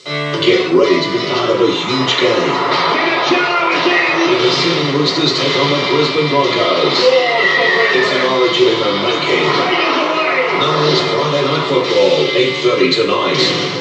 Get ready to be part of a huge game. The Sydney Roosters take on the Brisbane Broncos. It's an origin in the making. Known as Friday Night Football, 8:30 tonight.